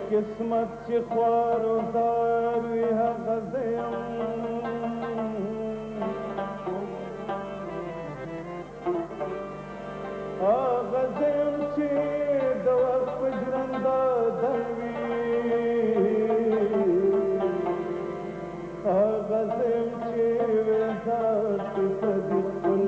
قسمت چې خوار و زار وي هغه زه یم هغه زه یم چې د وخت په ژرنده دل وي هغه زه یم چې وحدت ته دې خپل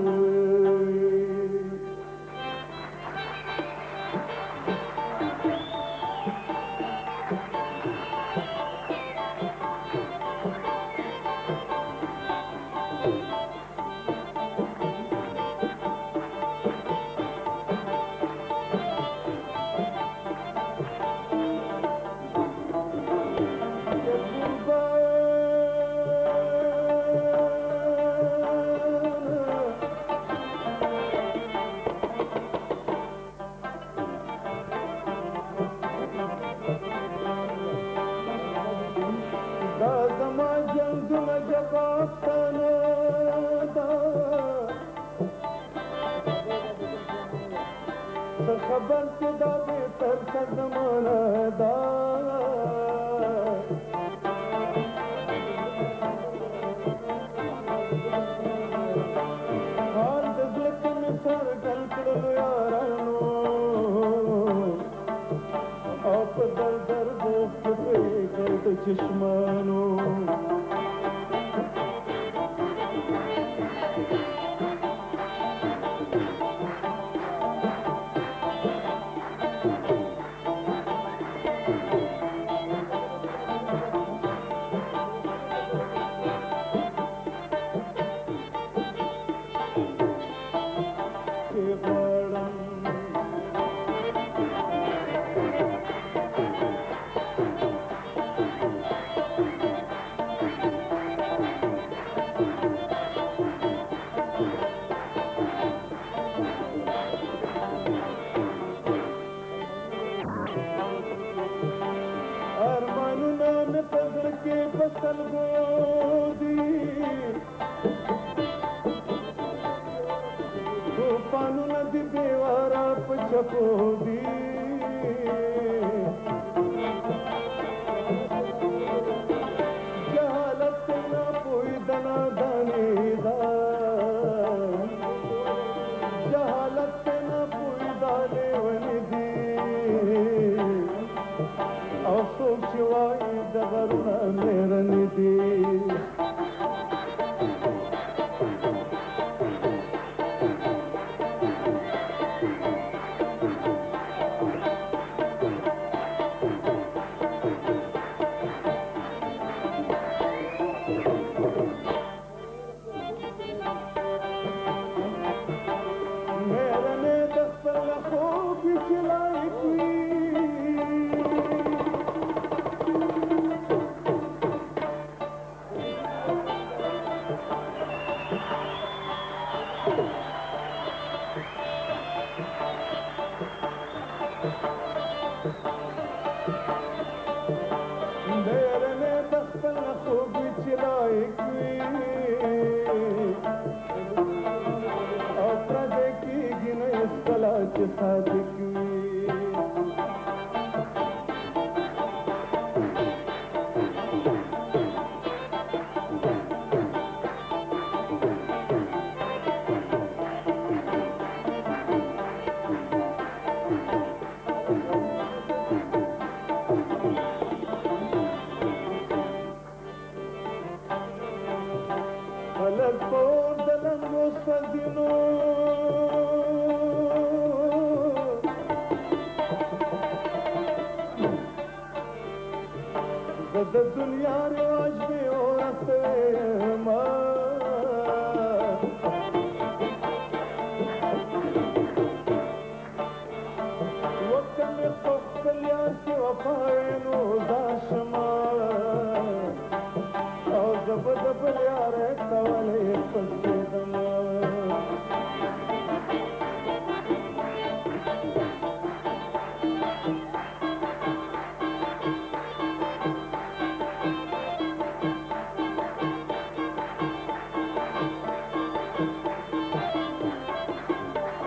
خبر چې دا بهتر څه زمانه ده حال د زړه کې مې څرګند کړلو یارانو او په درد درد کې پرېږدی د چشمانو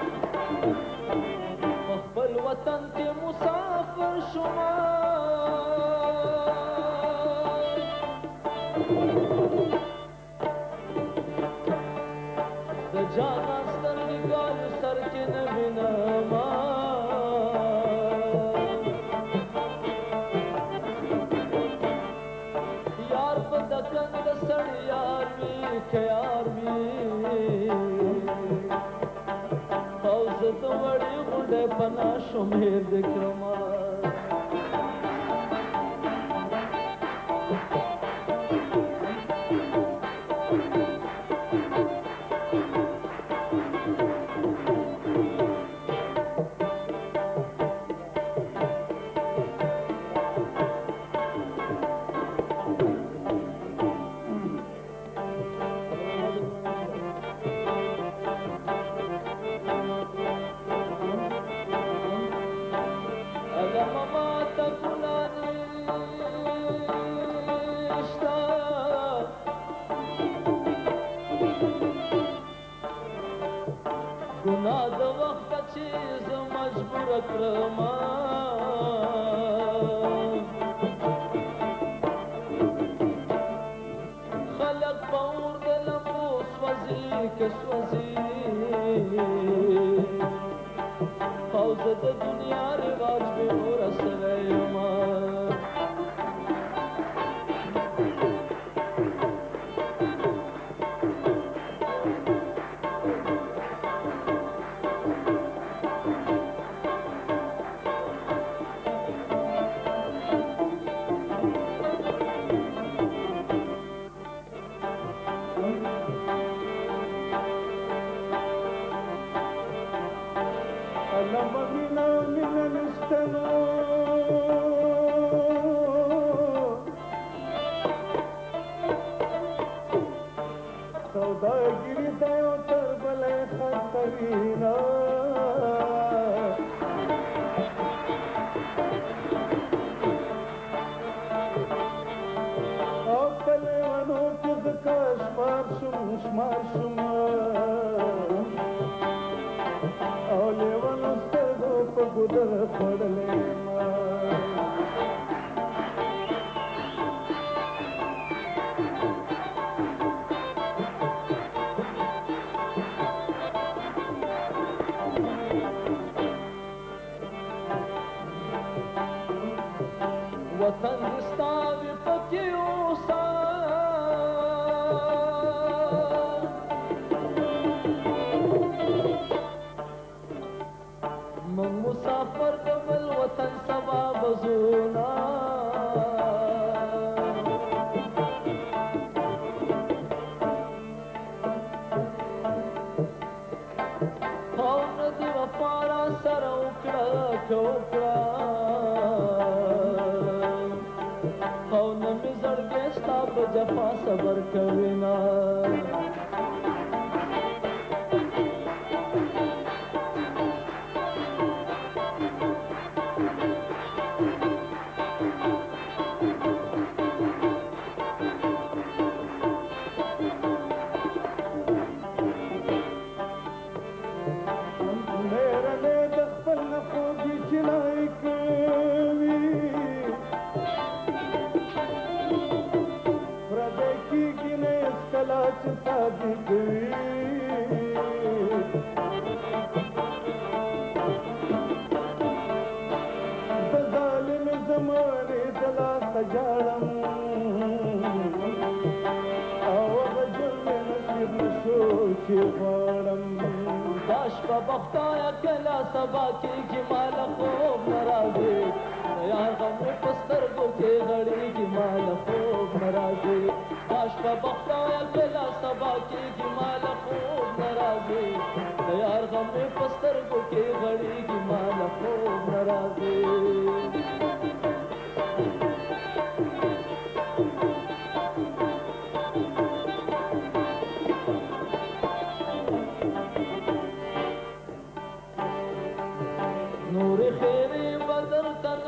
وطن کې مسافر شوم د جانا سترګې ګالو سر کې نه وینما یار په دکن د سړی یار وي که یار وي او زه د وړې غونډۍ پنا شم هېر دې کړمه ګناه د وخته چې زه مجبوره کړمه خلک په اور د لمبو سوځي که سوځي او زه د دنیا رواج بې اوره سوی یمه سوداګري د یو تر بلې خطرینه او په لیونو کې ځکه شمار شوم او لیونو سترګو په ګودر خوړلې وطن دستا وی پکې اوسه موږ مسافر د بل وطن سبا بزونا او نه دې وفا را سره وکړه که وکړه او نه مې زړګی ستا په جفا صبر کوي نه میرنې د خپل نه خوږې چینای کوي کلا چې تابې کوي د ظالم زمانې د لاسه ژاړم او هغه ژوند مې نصیب نه شو چې غواړم دا شپه به خدایه کله سبا کېږي ما له خوب نه راځي د یار غم مې په سترګو کې غړېږي ما له خوب نه راځي دا شپه به خدایه کله سبا کېږي ما له خوب نه راځي د یار غم مې په سترګو کې غړېږي ما له خوب نه راځي نور خیری بدر تن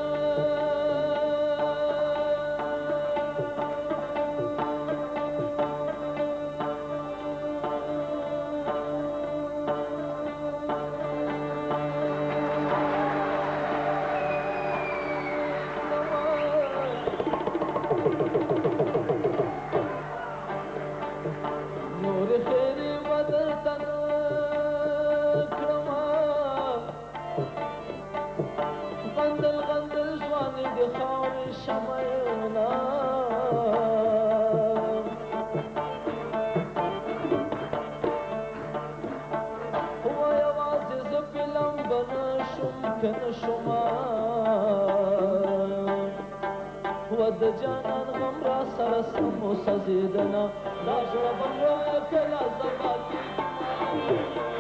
شمعنا هو یوازې زه فلم به نه شم که نه شمه هو د جانان غم را سره سم وسوځېدنه دا زړه به وایه کله زما کېږي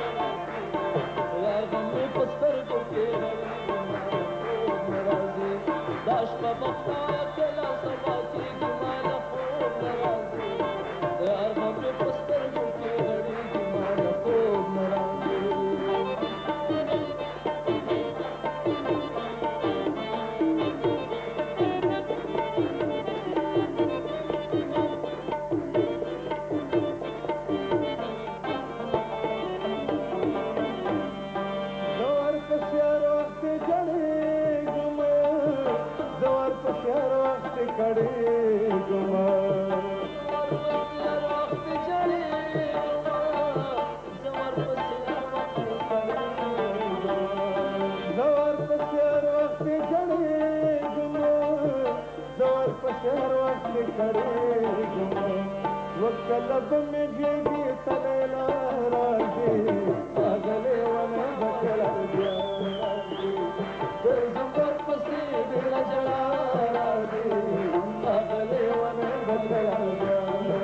یار غم مې په سترګو کې خوب نه راځي دا شپه به خدایه کله سبا کېږي ما له خوب نه راځي د یار غم مې په سترګو کې غړېږي ما له خوب نه راځي وکلب میں جیگی تلیلا راجی آگلے ونه بکلا دیا در زمبر پسی دل جڑا راجی آگلے ونه بکلا دیا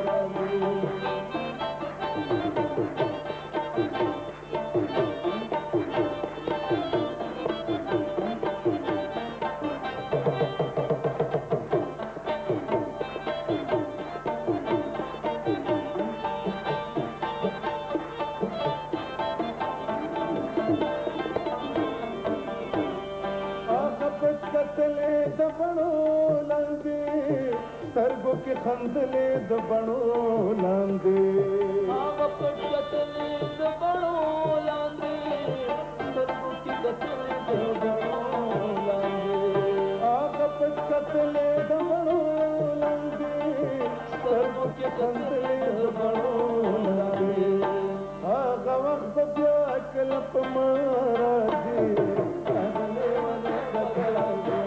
سترګو کې خندلې د بڼو لاندې هغه پټ کتلې د بڼو لاندې سترګو کې کتلې د بڼو لاندې هغه پټ کتلې د بڼو لاندې سترګو کې خندلې د بڼو لاندې هغه وخت بیا کله په ما راځي هغلې ونه بکلا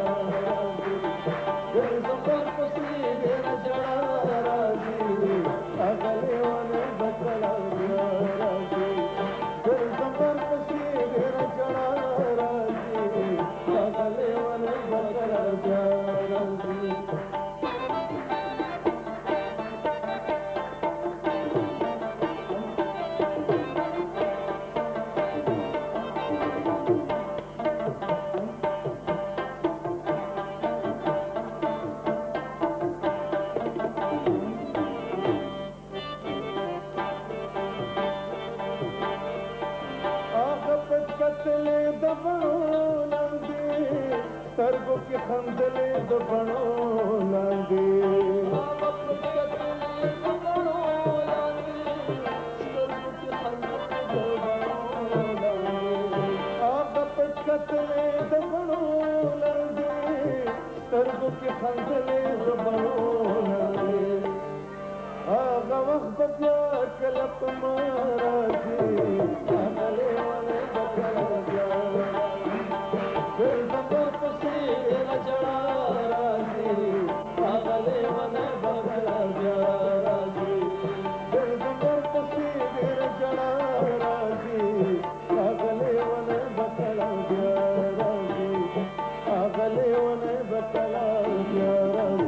سترګو کې خندلې د بڼو لاندې هغه پټ کتلې د بڼو لاندې سترګو کې خندلې د بڼو لاندې هغه پټ کتلې د بڼو لاندې سترګو کې خندلې د بڼو لاندې هغه وخت بیا کله په ما راځي هغلې ونه بکلا بیا Agale one bakala